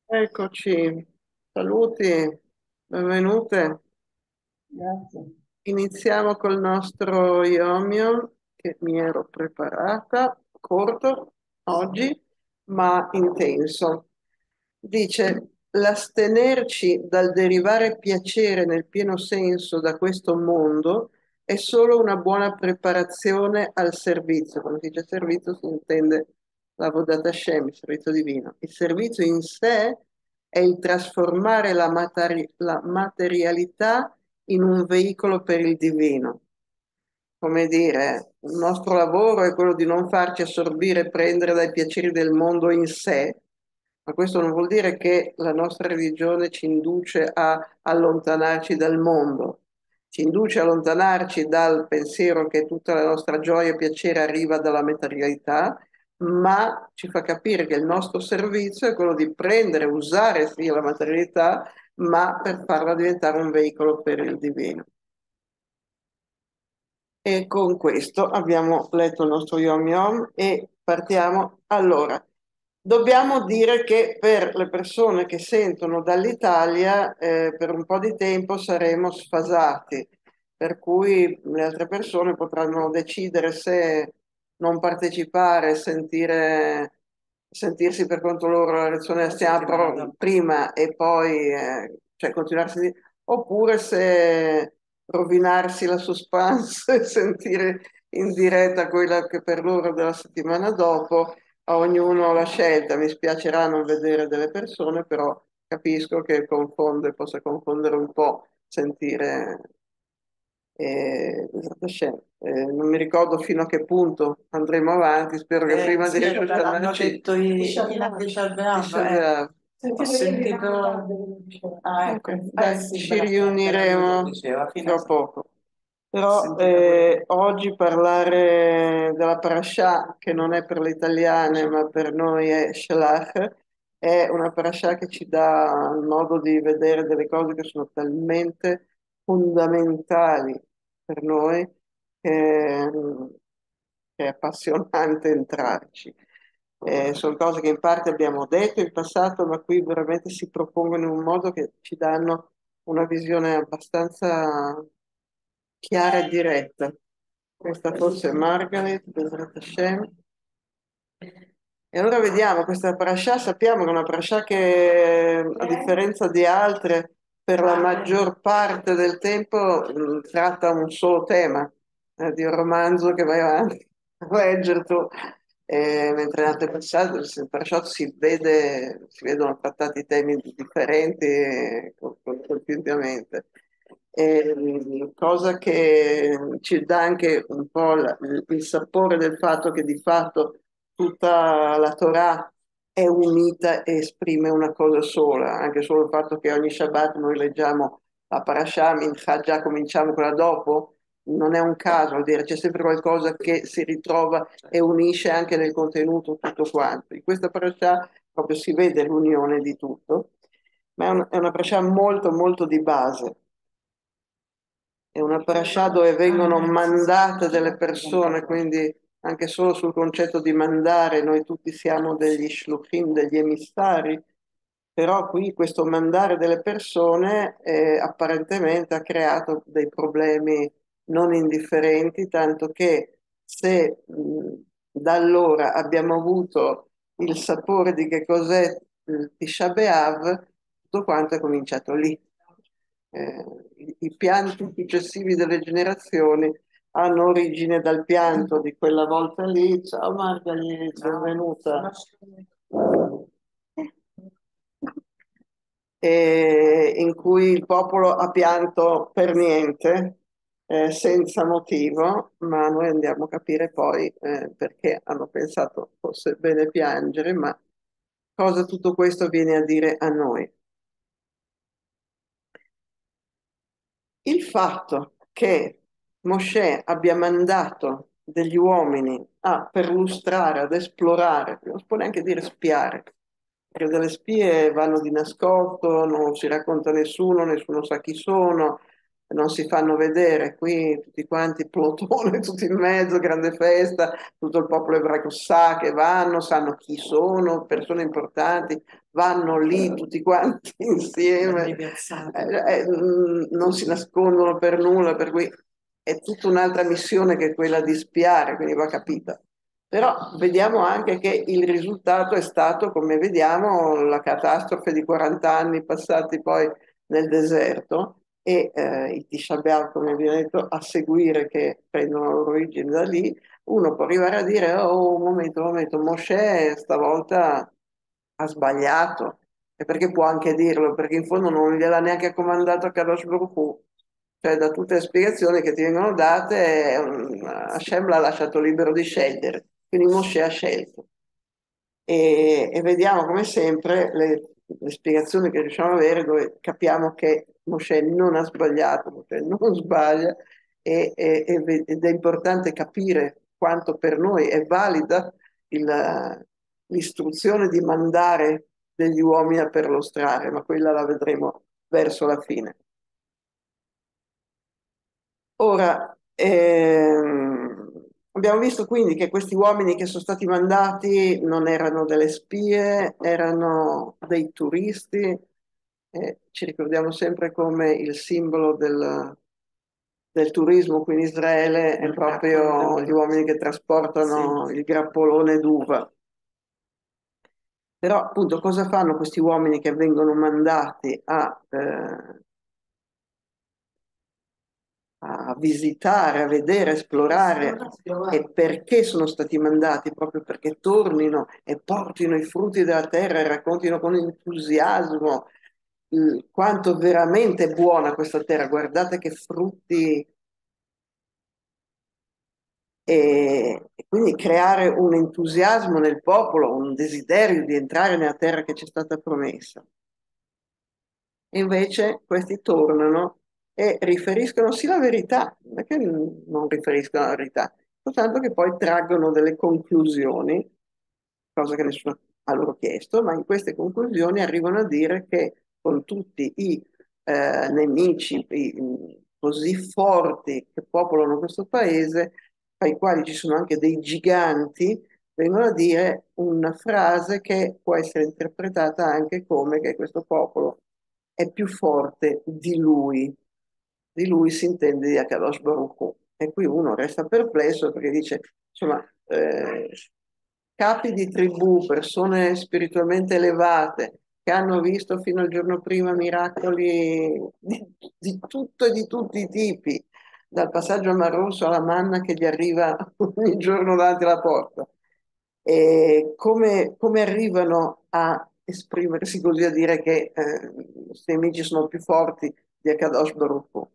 Eccoci, saluti, benvenute. Grazie. Iniziamo col nostro Iomio che mi ero preparata, corto oggi, ma intenso. Dice, l'astenerci dal derivare piacere nel pieno senso da questo mondo è solo una buona preparazione al servizio. Quando si dice servizio si intende la Vodat Hashem, il servizio divino. Il servizio in sé è il trasformare la materialità in un veicolo per il divino. Come dire, il nostro lavoro è quello di non farci assorbire e prendere dai piaceri del mondo in sé, ma questo non vuol dire che la nostra religione ci induce a allontanarci dal mondo, ci induce a allontanarci dal pensiero che tutta la nostra gioia e piacere arriva dalla materialità, ma ci fa capire che il nostro servizio è quello di prendere, usare sì la materialità, ma per farla diventare un veicolo per il divino. E con questo abbiamo letto il nostro Yom Yom e partiamo. Allora, dobbiamo dire che per le persone che sentono dall'Italia, per un po' di tempo saremo sfasati, per cui le altre persone potranno decidere se non partecipare, sentirsi per conto loro la lezione stiamo prima e poi cioè continuare a sentire, oppure se rovinarsi la suspense e sentire in diretta quella che per loro della settimana dopo, a ognuno la scelta. Mi spiacerà non vedere delle persone, però capisco che possa confondere un po' sentire. Non mi ricordo fino a che punto andremo avanti, spero che prima di Sì, Rosh hanno Hashanah detto in Abishai Tisha B'Av, B'Av. ho sentito. Ah, Ok, ecco. dai, Sì, ci bravo, era quello che riuniremo diceva. Alla fine fra poco. ho Però sentito quello. oggi parlare della parasha, che non è per le italiane, ma per noi è Shalach, è una parasha che ci dà il modo di vedere delle cose che sono talmente fondamentali per noi che, che è appassionante entrarci. Sono cose che in parte abbiamo detto in passato, ma qui veramente si propongono in un modo che ci danno una visione abbastanza chiara e diretta. Questa forse è Margaret, Bezrat Hashem. E allora vediamo, questa parasha sappiamo che è una parasha che, a differenza di altre, per la maggior parte del tempo tratta un solo tema, di un romanzo che vai avanti a leggere tu. Mentre in altre parashat si vedono trattati temi differenti continuamente. Cosa che ci dà anche un po' il sapore del fatto che di fatto tutta la Torah è unita e esprime una cosa sola, anche solo il fatto che ogni Shabbat noi leggiamo la parasha, Minchah, già cominciamo quella dopo, non è un caso, vuol dire c'è sempre qualcosa che si ritrova e unisce anche nel contenuto tutto quanto. In questa parasha proprio si vede l'unione di tutto, ma è una parasha molto molto di base. È una parasha dove vengono mandate delle persone, quindi anche solo sul concetto di mandare, noi tutti siamo degli shluchim, degli emissari, però qui questo mandare delle persone apparentemente ha creato dei problemi non indifferenti, tanto che se da allora abbiamo avuto il sapore di che cos'è il Tisha B'Av, tutto quanto è cominciato lì. I pianti successivi delle generazioni hanno origine dal pianto di quella volta lì. Ciao Margaret, benvenuta. In cui il popolo ha pianto per niente, senza motivo, ma noi andiamo a capire poi perché hanno pensato fosse bene piangere, ma cosa tutto questo viene a dire a noi. Il fatto che Mosè abbia mandato degli uomini a perlustrare, ad esplorare, non si può neanche dire spiare, perché delle spie vanno di nascosto, non si racconta a nessuno, nessuno sa chi sono, non si fanno vedere, qui tutti quanti plotone, tutti in mezzo, grande festa, tutto il popolo ebraico sa che vanno, sanno chi sono, persone importanti, vanno lì tutti quanti insieme, non si nascondono per nulla, per cui è tutta un'altra missione che è quella di spiare, quindi va capita. Però vediamo anche che il risultato è stato, come vediamo, la catastrofe di 40 anni passati poi nel deserto e i Tisha B'Av, come viene detto, a seguire che prendono la loro origine da lì, uno può arrivare a dire, oh, un momento, Mosè stavolta ha sbagliato, e perché può anche dirlo, perché in fondo non gliel'ha neanche comandato Kadosh Baruch Hu. Cioè da tutte le spiegazioni che ti vengono date, Hashem l'ha lasciato libero di scegliere, quindi Mosè ha scelto. E vediamo come sempre le spiegazioni che riusciamo ad avere dove capiamo che Mosè non ha sbagliato, Mosè non sbaglia ed è importante capire quanto per noi è valida l'istruzione di mandare degli uomini a perlustrare, ma quella la vedremo verso la fine. Ora, abbiamo visto quindi che questi uomini che sono stati mandati non erano delle spie, erano dei turisti. Ci ricordiamo sempre come il simbolo del turismo qui in Israele è proprio gli uomini che trasportano il grappolone d'uva. Però appunto cosa fanno questi uomini che vengono mandati a visitare, a vedere, a esplorare e perché sono stati mandati? Proprio perché tornino e portino i frutti della terra e raccontino con entusiasmo quanto veramente è buona questa terra. Guardate che frutti e quindi creare un entusiasmo nel popolo, un desiderio di entrare nella terra che ci è stata promessa. E invece questi tornano e riferiscono sì la verità, non è che non riferiscono la verità, soltanto che poi traggono delle conclusioni, cosa che nessuno ha loro chiesto, ma in queste conclusioni arrivano a dire che con tutti i nemici così forti che popolano questo paese, tra i quali ci sono anche dei giganti, vengono a dire una frase che può essere interpretata anche come che questo popolo è più forte di lui. Di lui si intende di Akadosh Baruch Hu. E qui uno resta perplesso perché dice, insomma, capi di tribù, persone spiritualmente elevate, che hanno visto fino al giorno prima miracoli di tutto e di tutti i tipi, dal passaggio al Mar Rosso alla manna che gli arriva ogni giorno davanti alla porta. E come arrivano a esprimersi così, a dire che i nemici sono più forti di Akadosh Baruch Hu?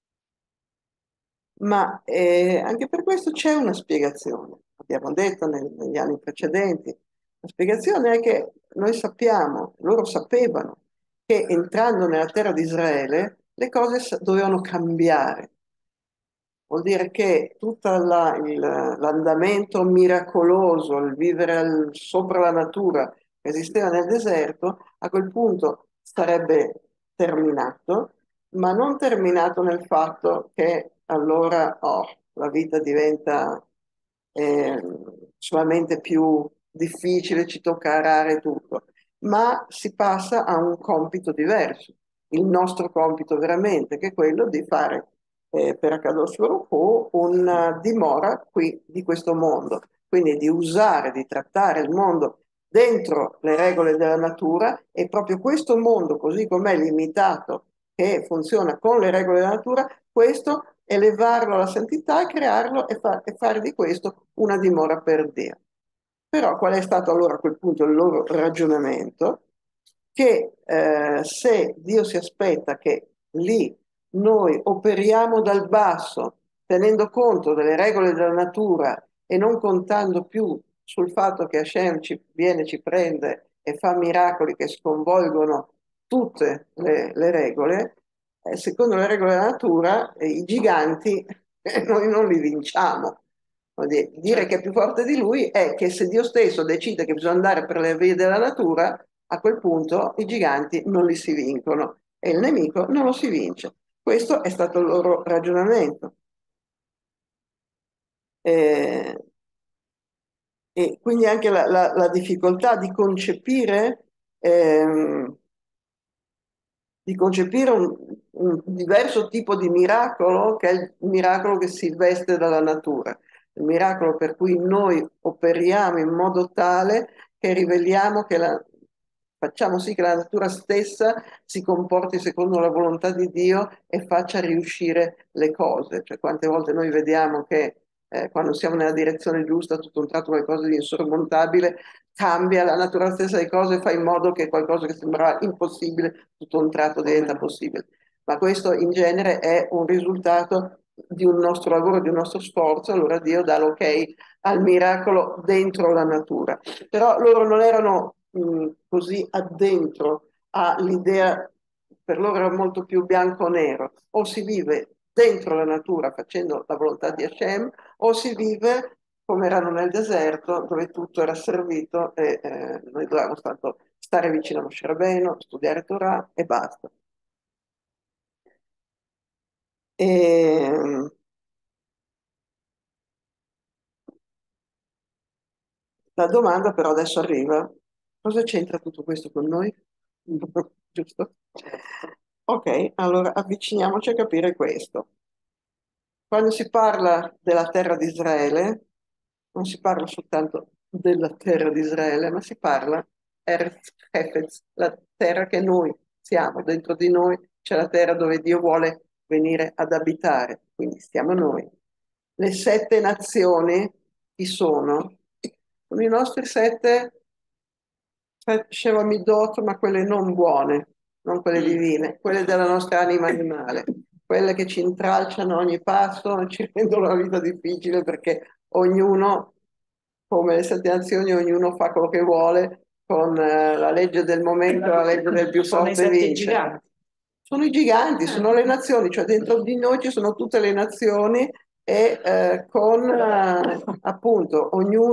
Ma anche per questo c'è una spiegazione, abbiamo detto negli anni precedenti. La spiegazione è che noi sappiamo, loro sapevano, che entrando nella terra di Israele le cose dovevano cambiare. Vuol dire che tutto l'andamento miracoloso, il vivere sopra la natura che esisteva nel deserto, a quel punto sarebbe terminato, ma non terminato nel fatto che allora la vita diventa eh, solamente più difficile, ci tocca arare tutto, ma si passa a un compito diverso, il nostro compito veramente, che è quello di fare per Akadosh Baruch Hu una dimora qui di questo mondo, quindi di usare, di trattare il mondo dentro le regole della natura e proprio questo mondo, così com'è limitato, che funziona con le regole della natura, questo elevarlo alla santità e crearlo e fare di questo una dimora per Dio. Però qual è stato allora a quel punto il loro ragionamento? Che se Dio si aspetta che lì noi operiamo dal basso, tenendo conto delle regole della natura e non contando più sul fatto che Hashem ci viene, ci prende e fa miracoli che sconvolgono tutte le regole, secondo le regole della natura, i giganti noi non li vinciamo. Vuol dire che è più forte di lui è che se Dio stesso decide che bisogna andare per le vie della natura, a quel punto i giganti non li si vincono e il nemico non lo si vince. Questo è stato il loro ragionamento. Eh, e quindi anche la difficoltà ehm, di concepire un diverso tipo di miracolo, che è il miracolo che si veste dalla natura, il miracolo per cui noi operiamo in modo tale che riveliamo facciamo sì che la natura stessa si comporti secondo la volontà di Dio e faccia riuscire le cose. Cioè, quante volte noi vediamo che quando siamo nella direzione giusta, tutto un tratto qualcosa di insormontabile cambia la natura stessa delle cose e fa in modo che qualcosa che sembrava impossibile, tutto un tratto diventa possibile. Ma questo in genere è un risultato di un nostro lavoro, di un nostro sforzo, allora Dio dà l'ok al miracolo dentro la natura. Però loro non erano così addentro all'idea, per loro era molto più bianco-nero, o si vive dentro la natura facendo la volontà di Hashem, o si vive come erano nel deserto, dove tutto era servito e noi dovevamo soltanto stare vicino a Moshe Rabbeinu, studiare Torah e basta. E, la domanda però adesso arriva, cosa c'entra tutto questo con noi? Giusto? Ok, allora avviciniamoci a capire questo. Quando si parla della terra di Israele, non si parla soltanto della terra di Israele, ma si parla Eretz Hefetz, la terra che noi siamo, dentro di noi c'è la terra dove Dio vuole venire ad abitare, quindi stiamo noi. Le 7 nazioni chi sono? Sono i nostri 7 Sheva Midot, ma quelle non buone, non quelle divine, quelle della nostra anima animale, quelle che ci intralciano a ogni passo e ci rendono la vita difficile perché ognuno, come le 7 nazioni, ognuno fa quello che vuole con la legge del momento, la legge del più Sono i forte 7 vince. giganti. Sono i giganti, sono le nazioni, cioè dentro di noi ci sono tutte le nazioni e con appunto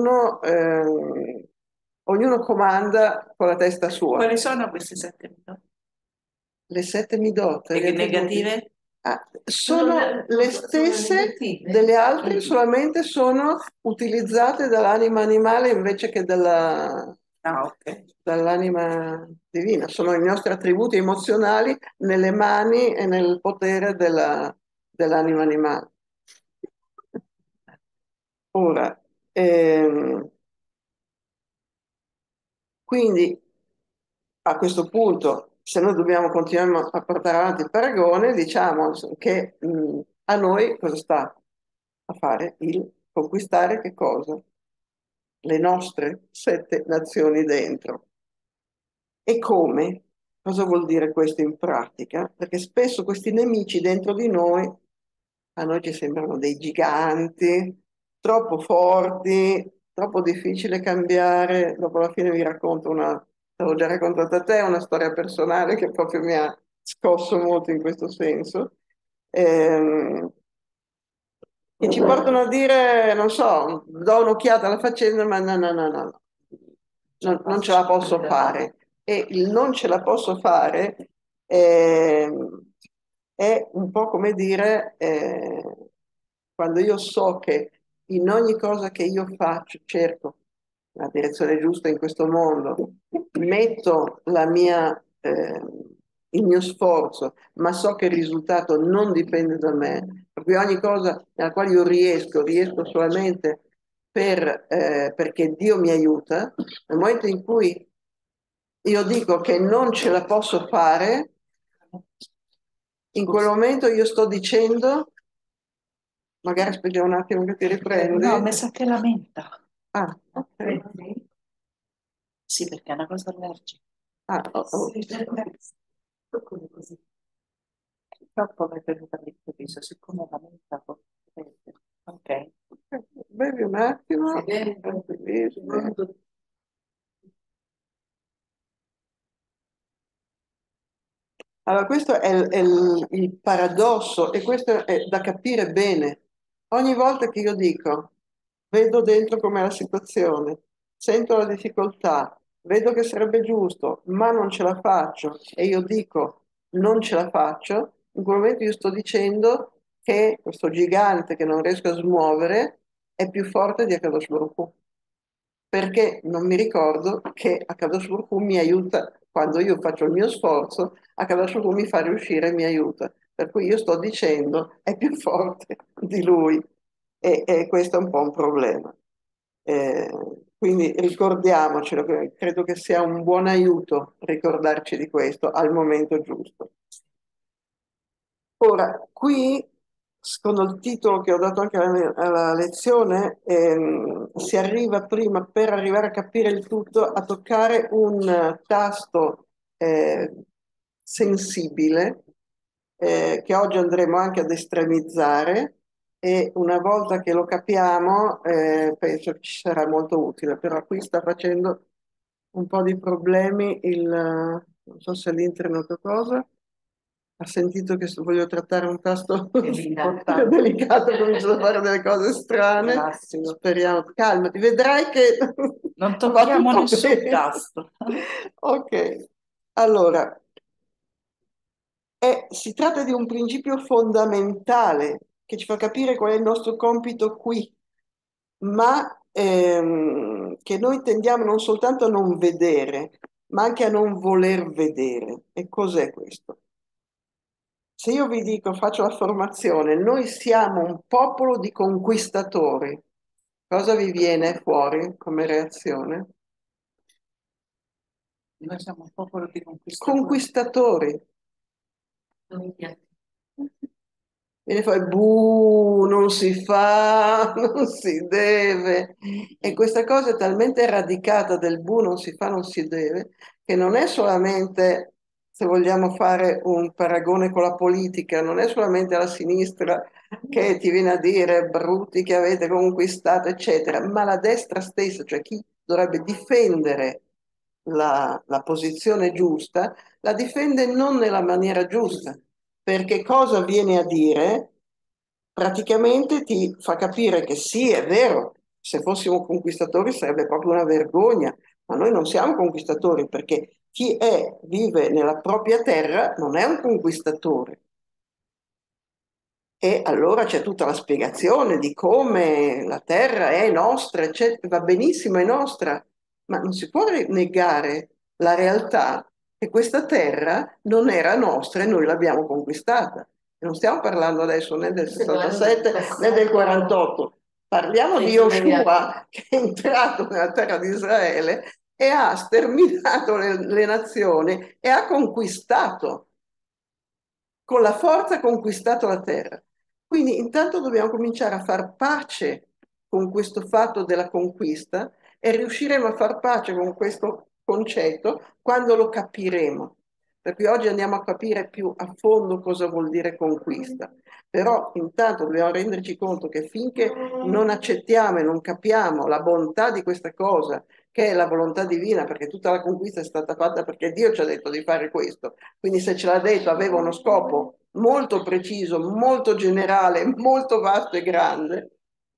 ognuno comanda con la testa sua. Quali sono queste 7 midot? Le 7 Midot, E che negative? sono le stesse delle altre, solamente sono utilizzate dall'anima animale invece che Ah, ok. dall'anima divina. Sono i nostri attributi emozionali nelle mani e nel potere dell'anima animale. Ora, quindi a questo punto, se noi dobbiamo continuare a portare avanti il paragone, diciamo che a noi cosa sta a fare? Il conquistare che cosa? Le nostre 7 nazioni dentro. E come? Cosa vuol dire questo in pratica? Perché spesso questi nemici dentro di noi, a noi ci sembrano dei giganti, troppo forti, troppo difficile cambiare. Dopo la fine vi racconto l'avevo già raccontata a te, una storia personale che proprio mi ha scosso molto in questo senso. Ehm, che ci portano a dire, non so, do un'occhiata alla faccenda, ma no, no, no, no, no. Non ce la posso fare. E il non ce la posso fare è un po' come dire, quando io so che in ogni cosa che io faccio, cerco la direzione giusta in questo mondo, metto il mio sforzo, ma so che il risultato non dipende da me, per cui ogni cosa nella quale io riesco solamente perché Dio mi aiuta, nel momento in cui io dico che non ce la posso fare, in quel momento io sto dicendo, magari aspetta un attimo che ti riprendi. No, mi sa che lamenta. Ah, ok. Sì, perché è una cosa allergica. Ah, oh. Come così. Purtroppo mi è venuta all'improvviso, siccome lamenta, ok. Bevi un attimo. Sì. Tranquillissimo. Allora, questo è il paradosso e questo è da capire bene. Ogni volta che io dico, vedo dentro com'è la situazione, sento la difficoltà, vedo che sarebbe giusto, ma non ce la faccio e io dico non ce la faccio, in quel momento io sto dicendo che questo gigante che non riesco a smuovere è più forte di Akadosh Baruch Hu, perché non mi ricordo che Akadosh Baruch Hu mi aiuta quando io faccio il mio sforzo, Akadosh Baruch Hu mi fa riuscire e mi aiuta. Per cui io sto dicendo è più forte di lui e questo è un po' un problema. Eh, quindi ricordiamocelo, credo che sia un buon aiuto ricordarci di questo al momento giusto. Ora, qui, secondo il titolo che ho dato anche alla lezione, si arriva prima, per arrivare a capire il tutto, a toccare un tasto sensibile, che oggi andremo anche ad estremizzare, e una volta che lo capiamo, penso che ci sarà molto utile. Però qui sta facendo un po' di problemi non so se l'internet o cosa. Ha sentito che voglio trattare un tasto delicato, comincio a fare delle cose strane. Massimo. Speriamo, calmati, vedrai che Non va tocchiamo tutto nessun bene. tasto. Ok, allora, si tratta di un principio fondamentale che ci fa capire qual è il nostro compito qui, ma che noi tendiamo non soltanto a non vedere, ma anche a non voler vedere. E cos'è questo? Se io vi dico, faccio la formazione, noi siamo un popolo di conquistatori, cosa vi viene fuori come reazione? Noi siamo un popolo di conquistatori. Conquistatori. Viene fuori, buh, non si fa, non si deve. E questa cosa è talmente radicata del buh, non si fa, non si deve, che non è solamente, se vogliamo fare un paragone con la politica, non è solamente la sinistra che ti viene a dire brutti che avete conquistato, eccetera, ma la destra stessa, cioè chi dovrebbe difendere la posizione giusta, la difende non nella maniera giusta, perché cosa viene a dire? Praticamente ti fa capire che sì, è vero, se fossimo conquistatori sarebbe proprio una vergogna, ma noi non siamo conquistatori perché vive nella propria terra non è un conquistatore. E allora c'è tutta la spiegazione di come la terra è nostra, eccetera. Va benissimo, è nostra, ma non si può negare la realtà che questa terra non era nostra e noi l'abbiamo conquistata. E non stiamo parlando adesso né del 67 né del 48, parliamo di Yoshua che è entrato nella terra di Israele e ha sterminato le nazioni e ha conquistato, con la forza ha conquistato la terra. Quindi intanto dobbiamo cominciare a far pace con questo fatto della conquista e riusciremo a far pace con questo concetto quando lo capiremo. Per cui oggi andiamo a capire più a fondo cosa vuol dire conquista. Però intanto dobbiamo renderci conto che finché non accettiamo e non capiamo la bontà di questa cosa, che è la volontà divina, perché tutta la conquista è stata fatta perché Dio ci ha detto di fare questo. Quindi se ce l'ha detto aveva uno scopo molto preciso, molto generale, molto vasto e grande.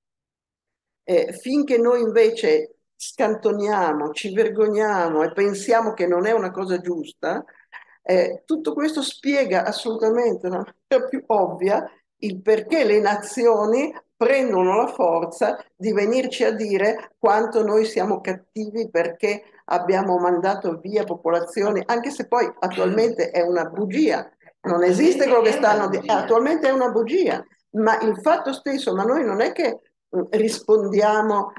Finché noi invece scantoniamo, ci vergogniamo e pensiamo che non è una cosa giusta, tutto questo spiega assolutamente, in una maniera più ovvia, il perché le nazioni prendono la forza di venirci a dire quanto noi siamo cattivi perché abbiamo mandato via popolazioni, anche se poi attualmente è una bugia, non esiste quello che stanno dicendo, attualmente è una bugia, ma il fatto stesso, ma noi non è che rispondiamo,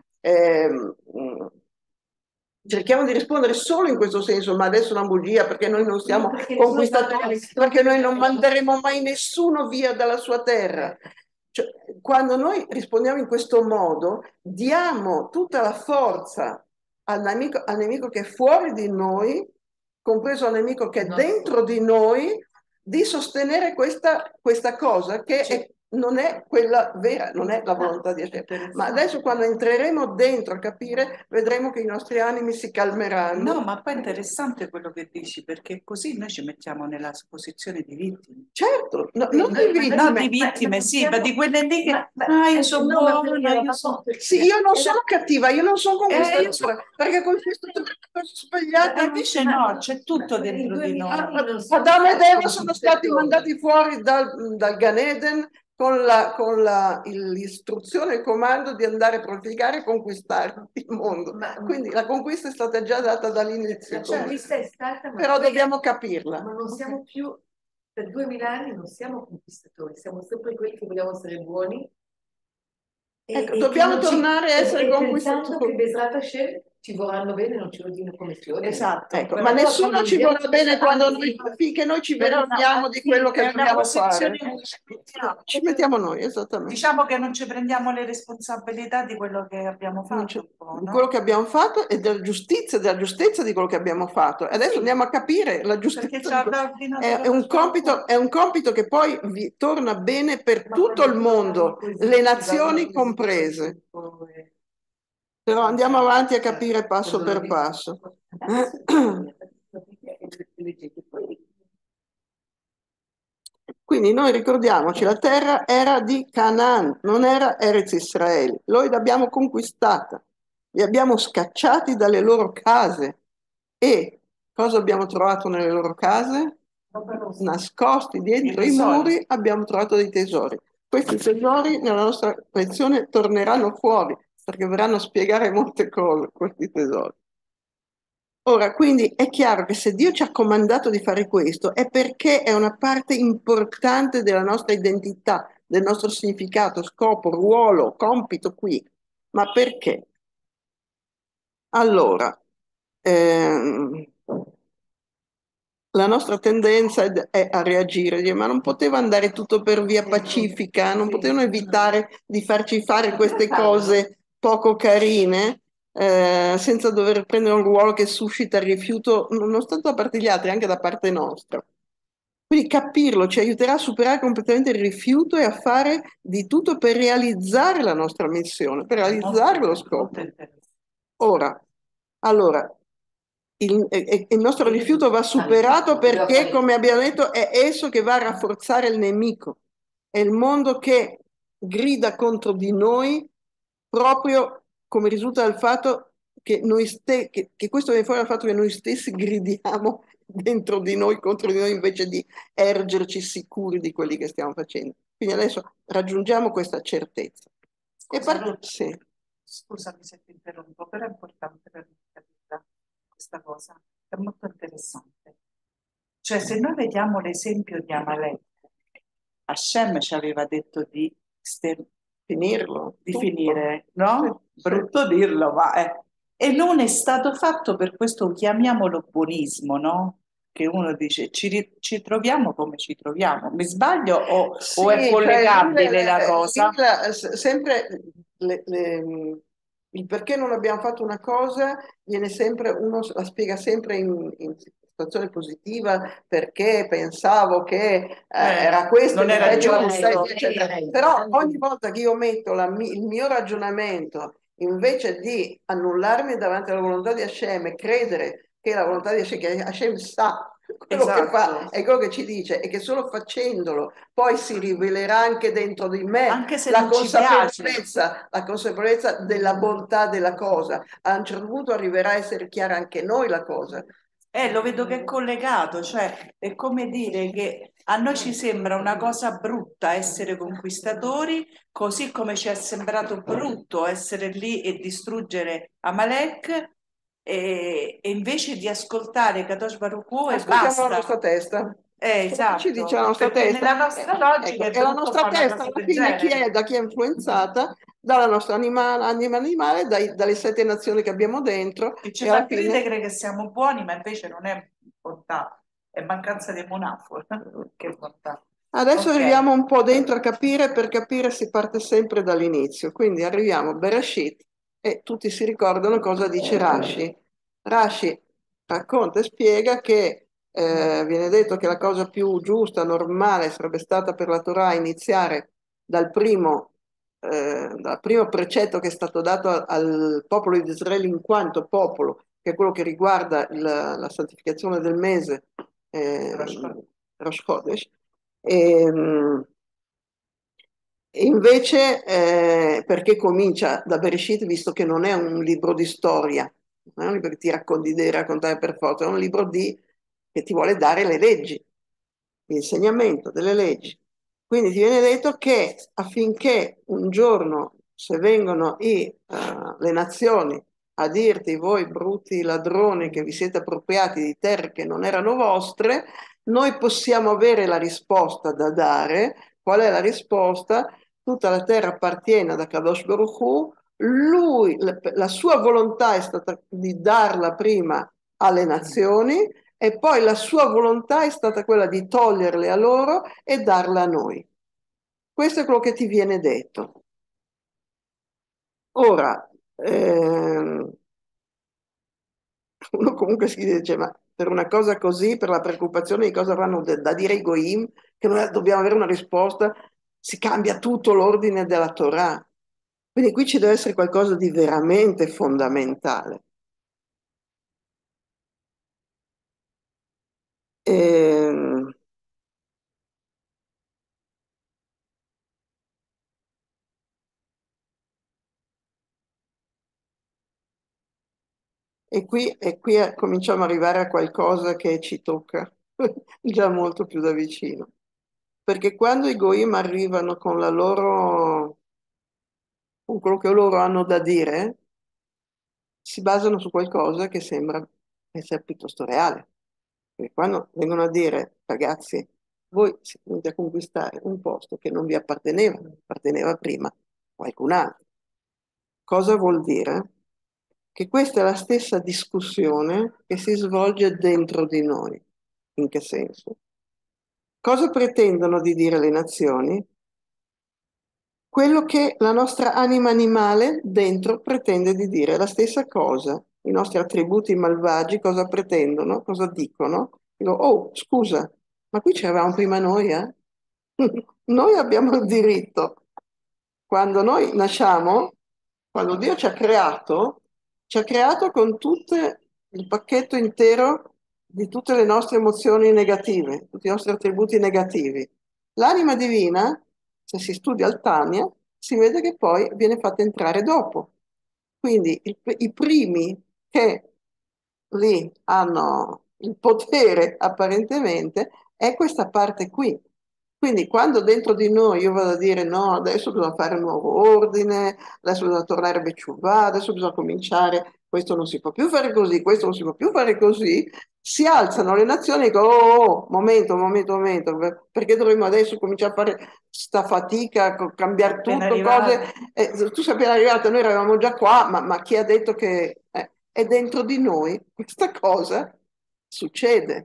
cerchiamo di rispondere solo in questo senso, ma adesso è una bugia perché noi non siamo conquistatori, perché noi non manderemo mai nessuno via dalla sua terra. Cioè, quando noi rispondiamo in questo modo, diamo tutta la forza al nemico che è fuori di noi, compreso al nemico che è dentro di noi, di sostenere questa cosa che è non è quella vera, non è la volontà di Hashem. Ma adesso quando entreremo dentro a capire, vedremo che i nostri animi si calmeranno. No, ma poi è interessante quello che dici, perché così noi ci mettiamo nella posizione di vittime. Certo, non di vittime. No, di vittime, sì, ma di quelle lì che, io sono buona, io sono... Sì, io non sono cattiva, io non sono conquistatrice, perché conquisto tutte le cose sbagliate. Invece no, c'è tutto dentro di noi. Adamo ed Eva sono stati mandati fuori dal Gan Eden con l'istruzione e il comando di andare a prolificare e conquistare il mondo. Quindi la conquista è stata già data dall'inizio. Conquista è stata, Però dobbiamo capirla. ma non siamo più, per 2000 anni non siamo conquistatori, siamo sempre quelli che vogliamo essere buoni. Ecco, dobbiamo tornare a essere conquistatori. conquistatori. Che Besrat Hashem ci vorranno bene, non ci vogliono come fiori. Esatto. Ecco, ma nessuno ci vorrà bene quando finché noi ci vergogniamo di quello che dobbiamo fare. Ci mettiamo noi, esattamente. Diciamo che non ci prendiamo le responsabilità di quello che abbiamo fatto. Di quello che abbiamo fatto e della giustezza di quello che abbiamo fatto. Adesso andiamo a capire la giustizia. È un compito che poi vi torna bene per tutto il mondo, le nazioni comprese. Però andiamo avanti a capire passo per passo. Quindi noi ricordiamoci, la terra era di Canaan, non era Eretz Israele. Noi l'abbiamo conquistata, li abbiamo scacciati dalle loro case. E cosa abbiamo trovato nelle loro case? Nascosti dietro i muri abbiamo trovato dei tesori. Questi tesori nella nostra lezione torneranno fuori, perché verranno a spiegare molte cose, questi tesori. Ora, quindi è chiaro che se Dio ci ha comandato di fare questo è perché è una parte importante della nostra identità, del nostro significato, scopo, ruolo, compito qui. Ma perché? Allora, la nostra tendenza è a reagire, dire, ma non poteva andare tutto per via pacifica, non potevano evitare di farci fare queste cose poco carine, senza dover prendere un ruolo che suscita il rifiuto, non tanto da parte degli altri, anche da parte nostra. Quindi capirlo ci aiuterà a superare completamente il rifiuto e a fare di tutto per realizzare la nostra missione, per realizzare lo scopo. Ora, allora, il nostro rifiuto va superato perché, come abbiamo detto, è esso che va a rafforzare il nemico. È il mondo che grida contro di noi proprio come risulta dal fatto che che questo viene fuori dal fatto che noi stessi gridiamo dentro di noi, contro di noi, invece di ergerci sicuri di quelli che stiamo facendo. Quindi adesso raggiungiamo questa certezza. Sì. Scusami se ti interrompo, però è importante per me capire questa cosa, è molto interessante. Cioè, se noi vediamo l'esempio di Amalek, Hashem ci aveva detto di finirlo, di finire, no? Sì. Brutto dirlo, ma e non è stato fatto, per questo chiamiamolo buonismo, no? Che uno dice ci troviamo come ci troviamo. Mi sbaglio o è collegabile la cosa? Sempre il perché non abbiamo fatto una cosa viene sempre, uno la spiega sempre in situazione positiva, perché pensavo che era questo, non era giusto, però ogni volta che io metto il mio ragionamento invece di annullarmi davanti alla volontà di Hashem e credere che la volontà di Hashem, che Hashem sa quello che fa è quello che ci dice e che solo facendolo poi si rivelerà anche dentro di me anche se la non ci piace. la consapevolezza della bontà della cosa. A un certo punto arriverà a essere chiara anche noi la cosa. Lo vedo che è collegato, cioè è come dire che a noi ci sembra una cosa brutta essere conquistatori, così come ci è sembrato brutto essere lì e distruggere Amalek, e invece di ascoltare Kadosh Baruch Hu e basta. La nostra testa. Esatto. Ci dice la nostra testa. Nella nostra logica ecco, è la nostra testa alla fine chi è influenzata dalla nostra anima animale, dalle 7 nazioni che abbiamo dentro. E ci fa credere che siamo buoni, ma invece non è bontà, è mancanza di monafora. Che bontà. Adesso arriviamo un po' dentro a capire, per capire si parte sempre dall'inizio, quindi arriviamo a Bereshit e tutti si ricordano cosa dice Rashi. Rashi racconta e spiega che viene detto che la cosa più giusta, normale, sarebbe stata per la Torah iniziare dal primo precetto che è stato dato al popolo di Israele in quanto popolo, che è quello che riguarda la santificazione del mese, Rosh Chodesh. E invece, perché comincia da Bereshit, visto che non è un libro di storia, non è un libro che ti devi raccontare per forza, è un libro che ti vuole dare le leggi, l'insegnamento delle leggi. Quindi ti viene detto che affinché un giorno, se vengono le nazioni a dirti voi brutti ladroni che vi siete appropriati di terre che non erano vostre, noi possiamo avere la risposta da dare. Qual è la risposta? Tutta la terra appartiene ad Akadosh Baruch Hu, lui, la sua volontà è stata di darla prima alle nazioni e poi la sua volontà è stata quella di toglierle a loro e darla a noi. Questo è quello che ti viene detto. Ora, uno comunque si dice, ma per una cosa così, per la preoccupazione di cosa avranno da dire i Goim, che noi dobbiamo avere una risposta, si cambia tutto l'ordine della Torah. Quindi qui ci deve essere qualcosa di veramente fondamentale. Ehm, E qui cominciamo ad arrivare a qualcosa che ci tocca già molto più da vicino. Perché quando i Goim arrivano con quello che loro hanno da dire, si basano su qualcosa che sembra essere piuttosto reale. Perché quando vengono a dire, ragazzi, voi siete venuti a conquistare un posto che non vi apparteneva, apparteneva prima a qualcun altro. Cosa vuol dire? Che questa è la stessa discussione che si svolge dentro di noi. In che senso? Cosa pretendono di dire le nazioni? Quello che la nostra anima animale dentro pretende di dire, la stessa cosa. I nostri attributi malvagi cosa pretendono? Cosa dicono? Dico, oh, scusa, ma qui c'eravamo prima noi, eh? Noi abbiamo il diritto. Quando noi nasciamo, quando Dio ci ha creato con tutto il pacchetto intero di tutte le nostre emozioni negative, tutti i nostri attributi negativi. L'anima divina, se si studia il Tanya, si vede che poi viene fatta entrare dopo. Quindi i primi che lì hanno il potere apparentemente è questa parte qui. Quindi quando dentro di noi io vado a dire no, adesso bisogna fare un nuovo ordine, adesso bisogna tornare a Beciuvà, adesso bisogna cominciare, questo non si può più fare così, questo non si può più fare così, si alzano le nazioni e dicono momento, perché dovremmo adesso cominciare a fare sta fatica, cambiare Appena tutto, cose, arrivata. tu sei appena arrivato, noi eravamo già qua, ma chi ha detto che è dentro di noi questa cosa succede.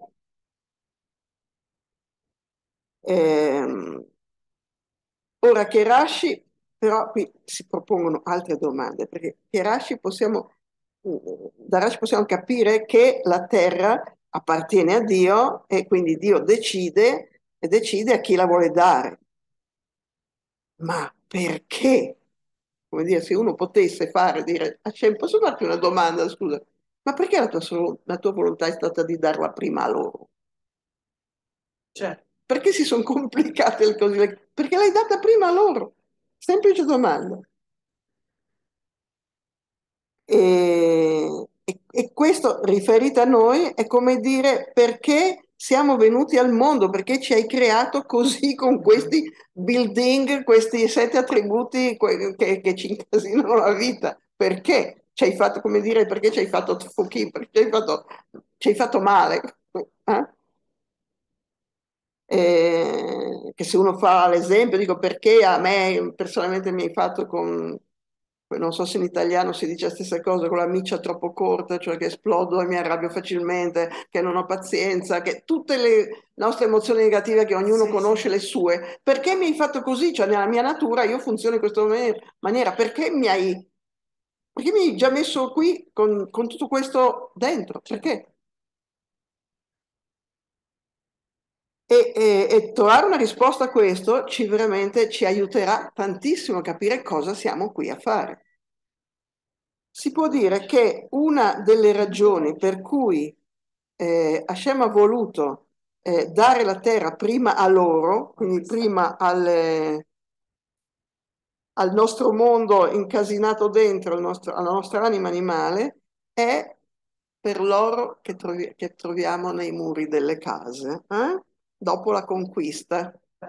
Ehm, Ora che Rashi, però qui si propongono altre domande, perché che da Rashi possiamo capire che la terra appartiene a Dio e quindi Dio decide e decide a chi la vuole dare. Ma perché? Come dire, se uno potesse dire, Hashem, posso farti una domanda, scusa, ma perché la tua volontà è stata di darla prima a loro? Cioè, Perché si sono complicate le cose? Perché l'hai data prima a loro? Semplice domanda. E questo riferito a noi è come dire perché siamo venuti al mondo, perché ci hai creato così con questi building, questi 7 attributi che ci incasinano la vita. Perché ci hai fatto, come dire, perché ci hai fatto fuochi, perché ci hai fatto male. Eh? Che se uno fa l'esempio, dico perché a me personalmente mi hai fatto con, poi non so se in italiano si dice la stessa cosa, con la miccia troppo corta, cioè che esplodo e mi arrabbio facilmente, che non ho pazienza, che tutte le nostre emozioni negative che ognuno sì, conosce sì. le sue, perché mi hai fatto così? Cioè nella mia natura io funziono in questa maniera, perché mi hai già messo qui con tutto questo dentro? Perché? E trovare una risposta a questo veramente ci aiuterà tantissimo a capire cosa siamo qui a fare. Si può dire che una delle ragioni per cui Hashem ha voluto dare la terra prima a loro, quindi prima al nostro mondo incasinato dentro alla nostra anima animale, è per l'oro che troviamo nei muri delle case, dopo la conquista.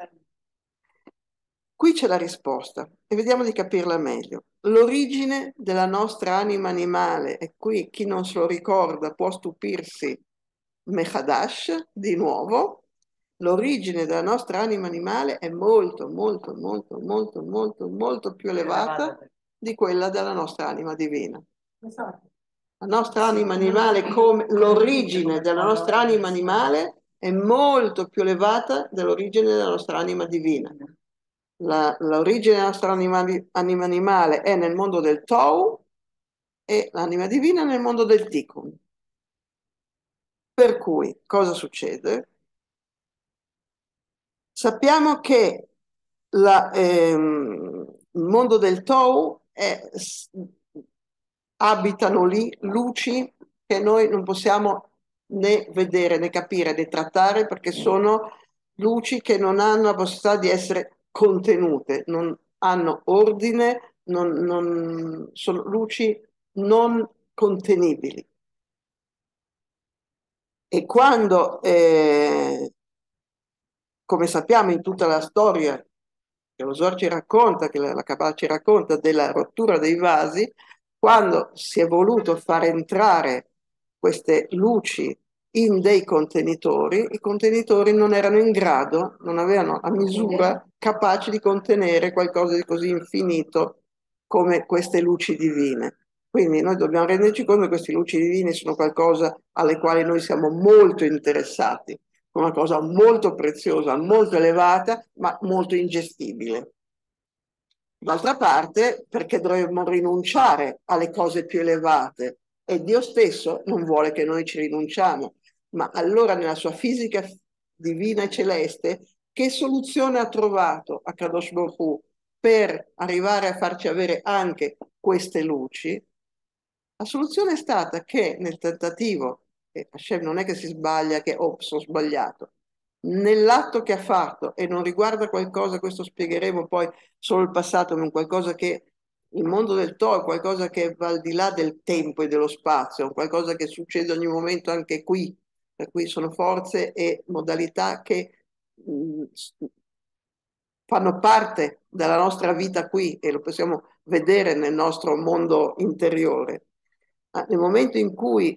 Qui c'è la risposta e vediamo di capirla meglio. L'origine della nostra anima animale, e qui chi non se lo ricorda può stupirsi Mechadash, di nuovo, l'origine della nostra anima animale è molto, molto, molto, molto, molto, molto più elevata di quella della nostra anima divina. La nostra anima animale, come l'origine della nostra anima animale, è molto più elevata dell'origine della nostra anima divina. L'origine della nostra anima animale è nel mondo del Tou e l'anima divina nel mondo del Tikkun. Per cui, cosa succede? Sappiamo che il mondo del Tou abitano lì luci che noi non possiamo né vedere, né capire, né trattare, perché sono luci che non hanno la possibilità di essere contenute, non hanno ordine, sono luci non contenibili. E quando, come sappiamo in tutta la storia che lo Zohar ci racconta, che la Kabbalah ci racconta della rottura dei vasi, quando si è voluto far entrare queste luci in dei contenitori, i contenitori non erano in grado, non avevano a misura capaci di contenere qualcosa di così infinito come queste luci divine. Quindi noi dobbiamo renderci conto che queste luci divine sono qualcosa alle quali noi siamo molto interessati, una cosa molto preziosa, molto elevata, ma molto ingestibile. D'altra parte, perché dovremmo rinunciare alle cose più elevate? E Dio stesso non vuole che noi ci rinunciamo, ma allora nella sua fisica divina e celeste, che soluzione ha trovato a Kadosh Baruch Hu per arrivare a farci avere anche queste luci? La soluzione è stata che nel tentativo, e Hashem non è che si sbaglia, che ops, ho sbagliato, nell'atto che ha fatto, e non riguarda qualcosa, questo spiegheremo poi solo il passato, ma qualcosa che il mondo del Tao è qualcosa che va al di là del tempo e dello spazio, è qualcosa che succede ogni momento anche qui, per cui sono forze e modalità che fanno parte della nostra vita qui e lo possiamo vedere nel nostro mondo interiore. Nel momento in cui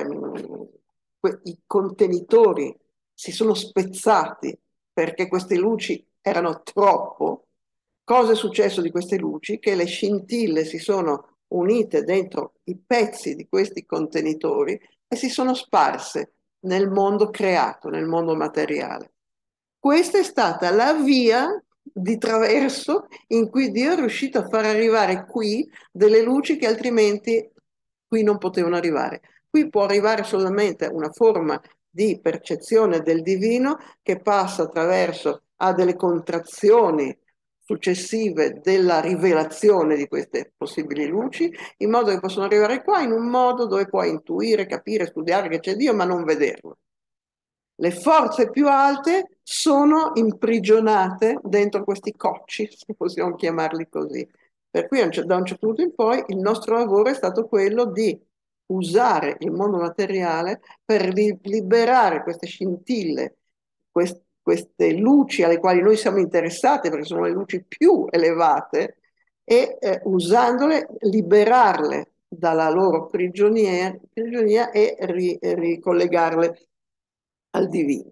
i contenitori si sono spezzati perché queste luci erano troppo, cosa è successo di queste luci? Che le scintille si sono unite dentro i pezzi di questi contenitori e si sono sparse nel mondo creato, nel mondo materiale. Questa è stata la via di traverso in cui Dio è riuscito a far arrivare qui delle luci che altrimenti qui non potevano arrivare. Qui può arrivare solamente una forma di percezione del divino che passa attraverso a delle contrazioni successive della rivelazione di queste possibili luci, in modo che possono arrivare qua in un modo dove puoi intuire, capire, studiare che c'è Dio, ma non vederlo. Le forze più alte sono imprigionate dentro questi cocci, se possiamo chiamarli così. Per cui da un certo punto in poi il nostro lavoro è stato quello di usare il mondo materiale per liberare queste scintille, queste luci alle quali noi siamo interessati, perché sono le luci più elevate, e usandole liberarle dalla loro prigionia e ricollegarle al divino.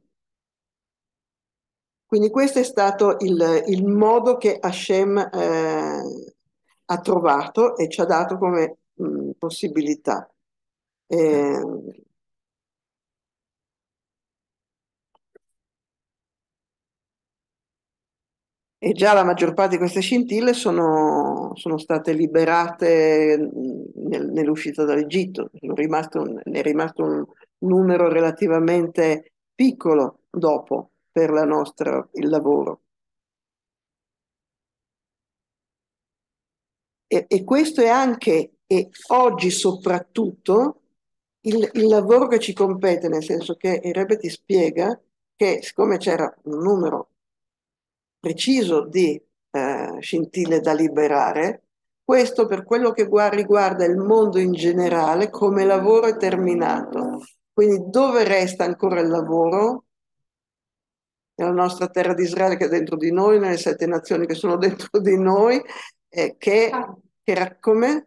Quindi questo è stato il modo che Hashem ha trovato e ci ha dato come possibilità. E già la maggior parte di queste scintille sono state liberate nell'uscita dall'Egitto, ne è rimasto un numero relativamente piccolo dopo. per il lavoro. E questo è anche, e oggi soprattutto, il lavoro che ci compete, nel senso che il Rebbe ti spiega che siccome c'era un numero preciso di scintille da liberare, questo per quello che riguarda il mondo in generale come lavoro è terminato. Quindi dove resta ancora il lavoro? Nella nostra terra di Israele che è dentro di noi, nelle 7 nazioni che sono dentro di noi, che era come?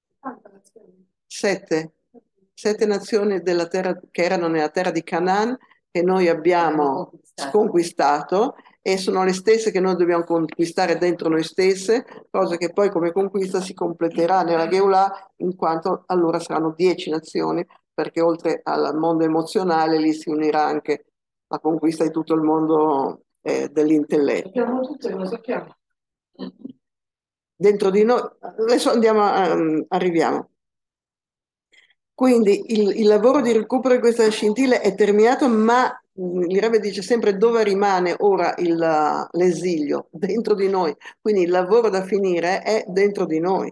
7. 7 nazioni della terra, che erano nella terra di Canaan, che noi abbiamo sconquistato e sono le stesse che noi dobbiamo conquistare dentro noi stesse, cosa che poi come conquista si completerà nella Geulah, in quanto allora saranno 10 nazioni, perché oltre al mondo emozionale lì si unirà anche la conquista di tutto il mondo dell'intelletto. Sappiamo tutto e lo sappiamo. Dentro di noi, adesso arriviamo. Quindi il lavoro di recupero di queste scintille è terminato, ma il Rebbe dice sempre dove rimane ora l'esilio? Dentro di noi. Quindi il lavoro da finire è dentro di noi.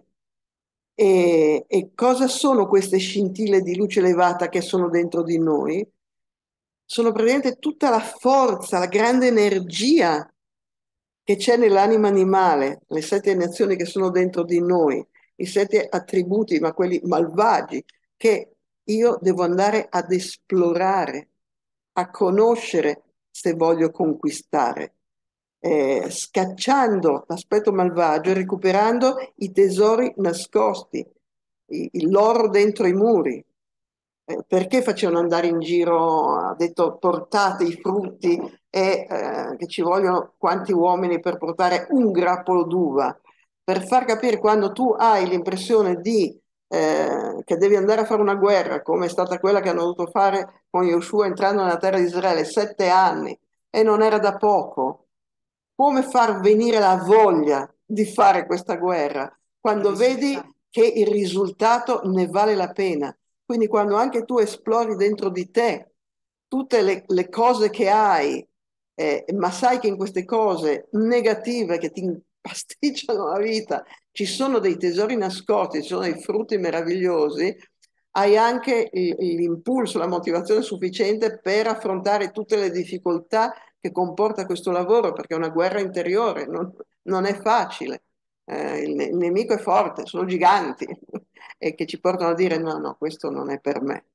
E cosa sono queste scintille di luce elevata che sono dentro di noi? Sono praticamente tutta la forza, la grande energia che c'è nell'anima animale, le 7 nazioni che sono dentro di noi, i 7 attributi, ma quelli malvagi, che io devo andare ad esplorare, a conoscere se voglio conquistare, scacciando l'aspetto malvagio e recuperando i tesori nascosti, l'oro dentro i muri. Perché facevano andare in giro, ha detto portate i frutti e che ci vogliono quanti uomini per portare un grappolo d'uva, per far capire quando tu hai l'impressione che devi andare a fare una guerra, come è stata quella che hanno dovuto fare con Yoshua entrando nella terra di Israele, 7 anni, e non era da poco, come far venire la voglia di fare questa guerra quando vedi che il risultato ne vale la pena? Quindi quando anche tu esplori dentro di te tutte le cose che hai, ma sai che in queste cose negative che ti impasticciano la vita ci sono dei tesori nascosti, ci sono dei frutti meravigliosi, hai anche l'impulso, la motivazione sufficiente per affrontare tutte le difficoltà che comporta questo lavoro, perché è una guerra interiore, non è facile. Il nemico è forte, sono giganti e che ci portano a dire no, no, questo non è per me.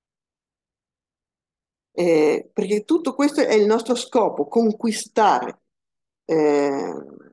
Perché tutto questo è il nostro scopo, conquistare. Eh,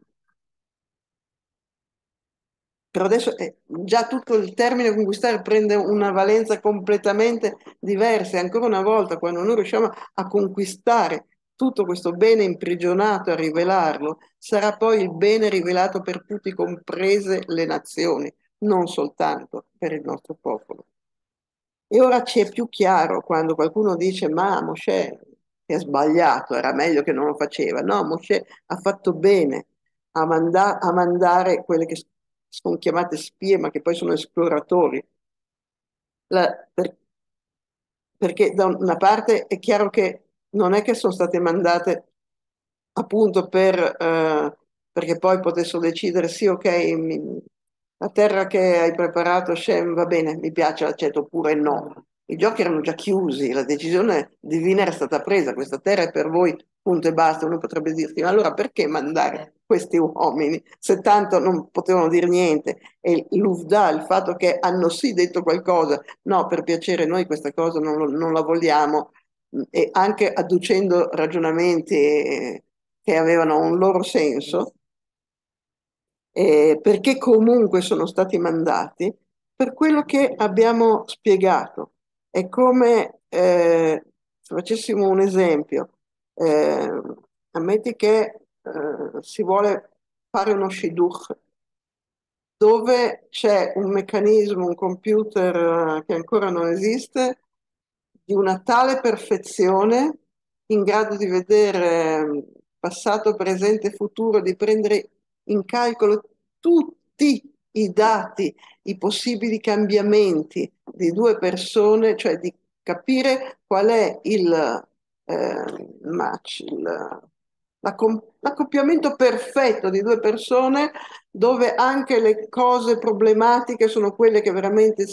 però adesso già tutto il termine conquistare prende una valenza completamente diversa e ancora una volta quando noi riusciamo a conquistare tutto questo bene imprigionato e a rivelarlo, sarà poi il bene rivelato per tutti, comprese le nazioni, non soltanto per il nostro popolo. E ora ci è più chiaro quando qualcuno dice ma Mosè è sbagliato, era meglio che non lo faceva. No, Mosè ha fatto bene a mandare quelle che sono chiamate spie, ma che poi sono esploratori. La- per- Perché da una parte è chiaro che non è che sono state mandate appunto perché poi potessero decidere sì, ok, la terra che hai preparato, Shem, va bene, mi piace, l'accetto, oppure no. I giochi erano già chiusi, la decisione divina era stata presa, questa terra è per voi, punto e basta. Uno potrebbe dirti, ma allora perché mandare questi uomini se tanto non potevano dire niente? E l'Uvda, il fatto che hanno sì detto qualcosa, no, per piacere, noi questa cosa non la vogliamo, e anche adducendo ragionamenti che avevano un loro senso, perché comunque sono stati mandati, per quello che abbiamo spiegato. È come se facessimo un esempio, eh, ammetti che si vuole fare uno shidduch dove c'è un meccanismo, un computer che ancora non esiste, di una tale perfezione in grado di vedere passato, presente e futuro, di prendere in calcolo tutti i dati, i possibili cambiamenti di due persone, cioè di capire qual è match, l'accoppiamento perfetto di due persone dove anche le cose problematiche sono quelle che veramente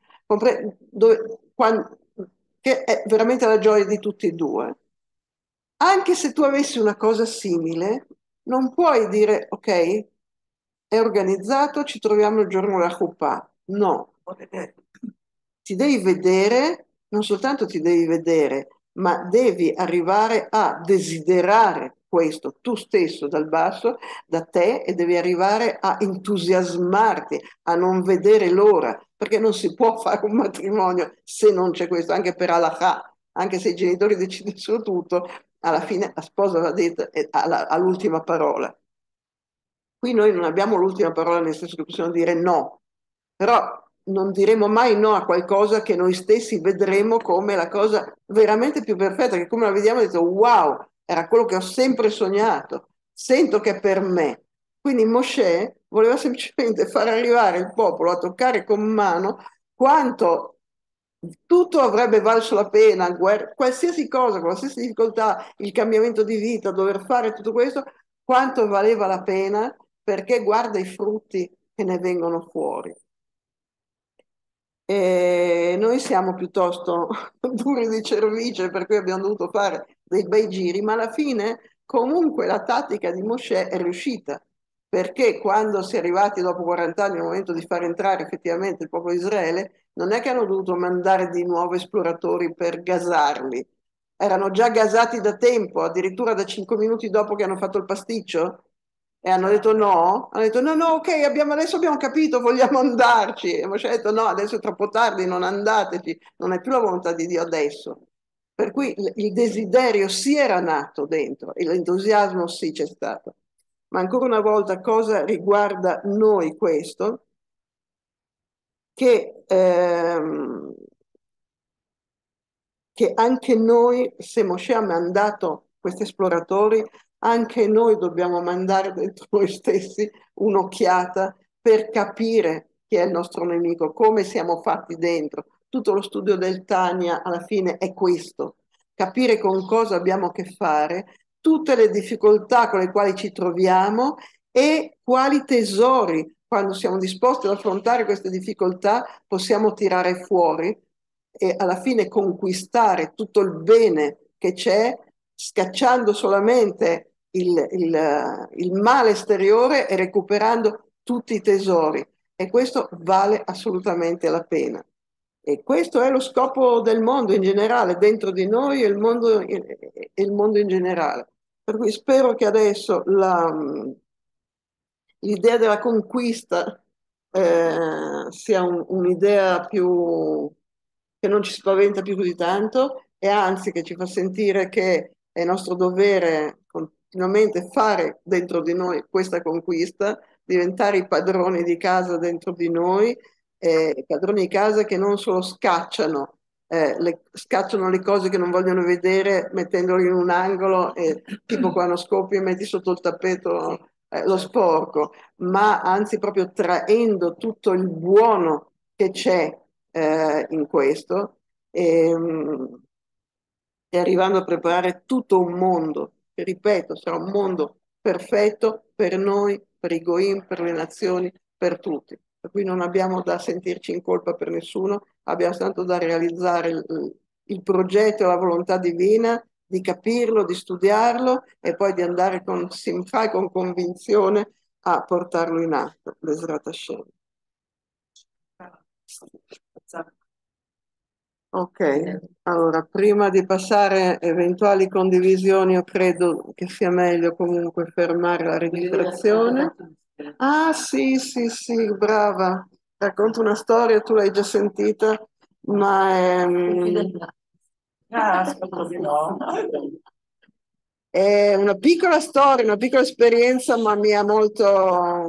che è veramente la gioia di tutti e due. Anche se tu avessi una cosa simile, non puoi dire, ok, è organizzato, ci troviamo il giorno della Chuppah. No, ti devi vedere, non soltanto ti devi vedere, ma devi arrivare a desiderare questo tu stesso dal basso, da te, e devi arrivare a entusiasmarti, a non vedere l'ora, perché non si può fare un matrimonio se non c'è questo, anche per halakha, anche se i genitori decidessero tutto, alla fine la sposa va detta e ha l'ultima parola. Qui noi non abbiamo l'ultima parola, nel senso che possiamo dire no, però non diremo mai no a qualcosa che noi stessi vedremo come la cosa veramente più perfetta, che come la vediamo e detto wow, era quello che ho sempre sognato, sento che è per me. Quindi Mosè voleva semplicemente far arrivare il popolo a toccare con mano quanto tutto avrebbe valso la pena, qualsiasi cosa, qualsiasi difficoltà, il cambiamento di vita, dover fare tutto questo, quanto valeva la pena perché guarda i frutti che ne vengono fuori. E noi siamo piuttosto duri di cervice, per cui abbiamo dovuto fare dei bei giri, ma alla fine comunque la tattica di Mosè è riuscita, perché quando si è arrivati dopo 40 anni al momento di far entrare effettivamente il popolo di Israele, non è che hanno dovuto mandare di nuovo esploratori per gasarli, erano già gasati da tempo, addirittura da 5 minuti dopo che hanno fatto il pasticcio, e hanno detto no, no, ok, adesso abbiamo capito, vogliamo andarci. E Mosè ha detto no, adesso è troppo tardi, non andateci, non è più la volontà di Dio adesso. Per cui il desiderio sì era nato dentro e l'entusiasmo sì c'è stato. Ma ancora una volta cosa riguarda noi questo? Che, che anche noi, se Mosè ha mandato questi esploratori, anche noi dobbiamo mandare dentro noi stessi un'occhiata per capire chi è il nostro nemico, come siamo fatti dentro. Tutto lo studio del Tanya alla fine è questo, capire con cosa abbiamo a che fare, tutte le difficoltà con le quali ci troviamo e quali tesori, quando siamo disposti ad affrontare queste difficoltà, possiamo tirare fuori e alla fine conquistare tutto il bene che c'è, scacciando solamente il male esteriore e recuperando tutti i tesori. E questo vale assolutamente la pena. E questo è lo scopo del mondo in generale, dentro di noi e il mondo in generale. Per cui spero che adesso l'idea della conquista sia un'idea più che non ci spaventa più così tanto e anzi che ci fa sentire che è nostro dovere continuamente fare dentro di noi questa conquista, diventare i padroni di casa dentro di noi, padroni di casa che non solo scacciano le cose che non vogliono vedere mettendole in un angolo e tipo quando scoppi e metti sotto il tappeto lo sporco, ma anzi proprio traendo tutto il buono che c'è in questo e arrivando a preparare tutto un mondo, che ripeto, sarà un mondo perfetto per noi, per i Goim, per le nazioni, per tutti. Per cui non abbiamo da sentirci in colpa per nessuno, abbiamo tanto da realizzare il progetto e la volontà divina, di capirlo, di studiarlo e poi di andare con simcha e con convinzione a portarlo in atto. Besrat Hashem. Ok, allora prima di passare a eventuali condivisioni, io credo che sia meglio comunque fermare la registrazione. Ah, sì, sì, sì, brava. Racconto una storia, tu l'hai già sentita, ma Spero di no. è una piccola storia, una piccola esperienza, ma mi ha molto.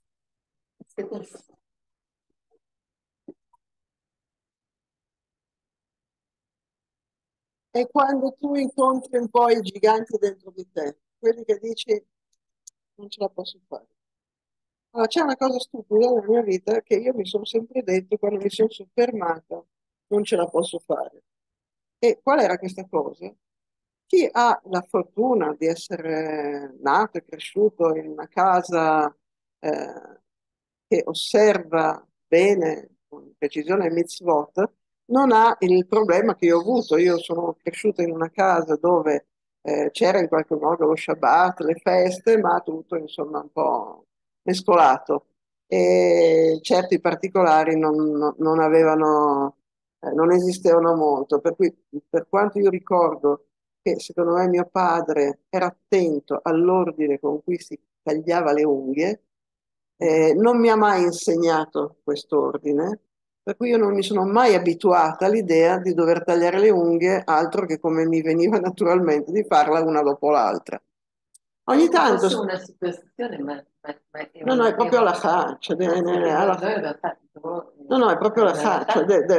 È quando tu incontri un po' i giganti dentro di te, quelli che dici non ce la posso fare. Allora, c'è una cosa stupida nella mia vita che io mi sono sempre detto quando mi sono soffermata, non ce la posso fare. E qual era questa cosa? Chi ha la fortuna di essere nato e cresciuto in una casa che osserva bene, con precisione, il mitzvot, non ha il problema che io ho avuto. Io sono cresciuta in una casa dove c'era in qualche modo lo Shabbat, le feste, ma tutto insomma un po' mescolato. E certi particolari non avevano, non esistevano molto. Per cui, per quanto io ricordo che secondo me mio padre era attento all'ordine con cui si tagliava le unghie, non mi ha mai insegnato quest'ordine, per cui io non mi sono mai abituata all'idea di dover tagliare le unghie, altro che come mi veniva naturalmente di farla una dopo l'altra. Ogni tanto... Fosse una superstizione, ma è No, no, è proprio la faccia. No, no, è proprio la faccia.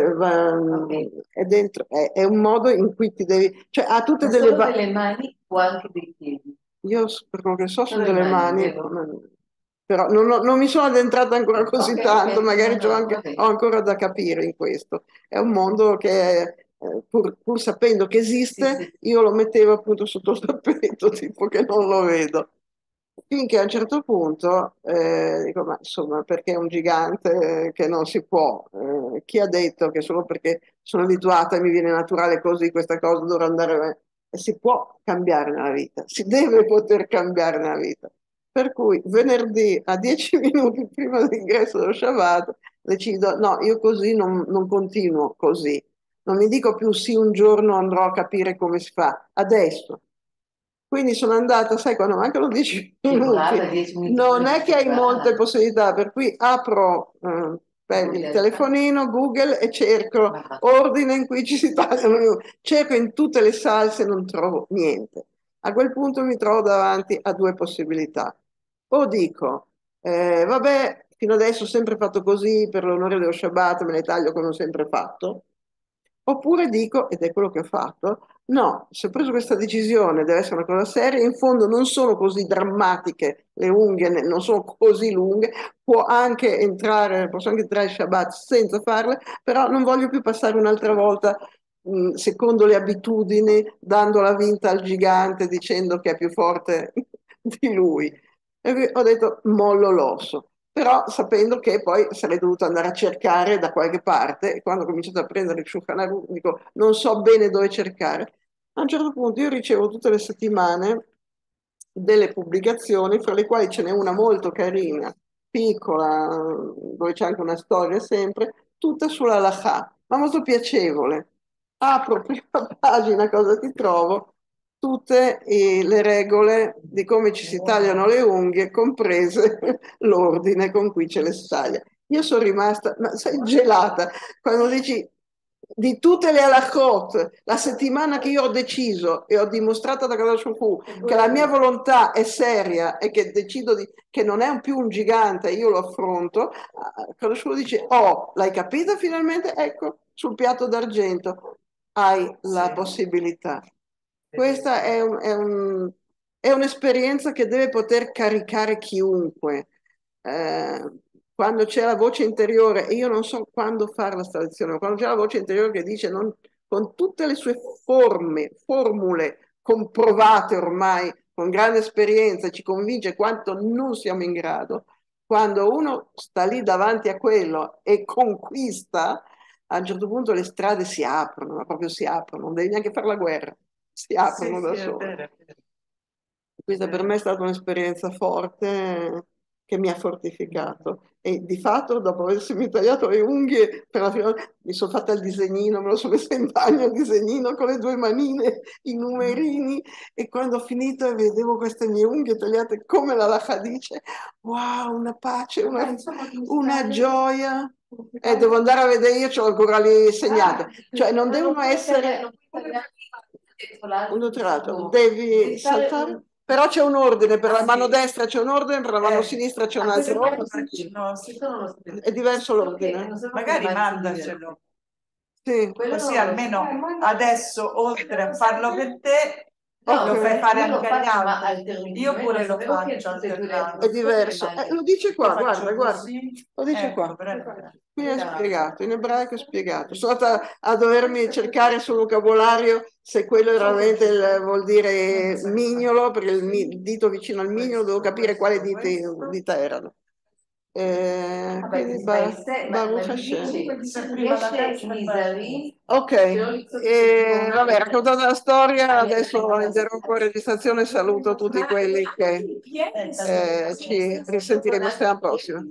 È dentro, è un modo in cui ti devi... Cioè, ha tutte Ma delle... solo delle mani o anche dei piedi? Io, per quello che so, sono Solo le delle mani, mani, vero? però non mi sono addentrata ancora così Ok, tanto, ok, magari no, no, va ho bene. ancora da capire in questo. È un mondo che, pur sapendo che Sì, esiste, sì. io lo mettevo appunto sotto il tappeto, tipo che non lo vedo. Finché a un certo punto, dico, ma insomma, perché è un gigante che non si può? Chi ha detto che solo perché sono abituata e mi viene naturale così questa cosa dovrà andare... Si può cambiare nella vita, si deve poter cambiare nella vita. Per cui venerdì a 10 minuti prima dell'ingresso dello Shabbat decido, no, io così non continuo così. Non mi dico più sì, un giorno andrò a capire come si fa, adesso. Quindi sono andata, sai, quando mancano 10 Sì, minuti, guarda, 10 minuti non prima è di che hai molte Shabbat. possibilità, per cui apro il Google. telefonino, Google e cerco Ma- ordine in cui ci si tagliano le unghie. Cerco in tutte le salse e non trovo niente. A quel punto mi trovo davanti a due possibilità. O dico, vabbè, fino adesso ho sempre fatto così, per l'onore dello Shabbat me le taglio come ho sempre fatto. Oppure dico, ed è quello che ho fatto, no, se ho preso questa decisione deve essere una cosa seria, in fondo non sono così drammatiche le unghie, non sono così lunghe, posso anche entrare in Shabbat senza farle, però non voglio più passare un'altra volta, secondo le abitudini, dando la vinta al gigante dicendo che è più forte di lui. E quindi ho detto mollo l'osso, però sapendo che poi sarei dovuto andare a cercare da qualche parte e quando ho cominciato a prendere il Shulchan Aruch dico non so bene dove cercare. A un certo punto io ricevo tutte le settimane delle pubblicazioni, fra le quali ce n'è una molto carina, piccola, dove c'è anche una storia sempre, tutta sulla Halakha, ma molto piacevole. Apro prima pagina, cosa ti trovo? Tutte le regole di come ci si tagliano le unghie, comprese l'ordine con cui ce le si taglia. Io sono rimasta, ma sai, gelata, quando dici di tutte le halachot, la settimana che io ho deciso e ho dimostrato da Kadosh Hu che la mia volontà è seria e che decido che non è più un gigante, io lo affronto, Kadosh Hu dice, oh, l'hai capito finalmente? Ecco, sul piatto d'argento hai la possibilità. Questa è un'esperienza che deve poter caricare chiunque. Eh, quando c'è la voce interiore, e io non so quando fare la sta lezione, ma quando c'è la voce interiore che dice con tutte le sue formule comprovate ormai, con grande esperienza, ci convince quanto non siamo in grado, quando uno sta lì davanti a quello e conquista, a un certo punto le strade si aprono, ma proprio si aprono, non devi neanche fare la guerra, si aprono da Sì, è sole. vero, è vero. Questa per me è stata un'esperienza forte che mi ha fortificato e di fatto dopo essermi tagliato le unghie per la prima mi sono fatta il disegnino, me lo sono messa in bagno il disegnino con le due manine, i numerini e quando ho finito e vedevo queste mie unghie tagliate come la Lacha dice, wow, una pace, una gioia. E devo andare a vedere, io ce l'ho ancora lì segnate, cioè non devono essere un dottorato, devi saltare, però c'è un ordine, per la mano destra c'è un ordine, per la mano sinistra c'è un altro ordine, No, sì, è diverso l'ordine. magari mandacelo, Sì. così almeno adesso oltre a farlo per te Ok. Lo fai fare io lo anche agli faccio, ma altri. alternamente, Io pure lo sapevo che faccio tutte e due le alternando. È diverso. Lo dice qua, Io faccio guarda, guarda. così. Lo dice Ecco, qua. però- Mi è spiegato, in ebraico è spiegato. Sono stata a dovermi cercare sul vocabolario se quello veramente vuol dire mignolo, perché il dito vicino al mignolo, devo capire quali dita erano. Vabbè, Quindi ma Baruch mi Hashem. dice, riesce Misari, Ok, vabbè, raccontata la storia, adesso interrompo la registrazione e saluto tutti quelli che ci risentiremo settimana prossima.